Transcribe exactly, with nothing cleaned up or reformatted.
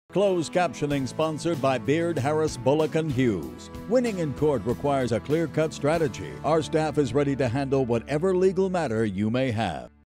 Closed captioning sponsored by Beard, Harris, Bullock and Hughes. Winning in court requires a clear-cut strategy. Our staff is ready to handle whatever legal matter you may have.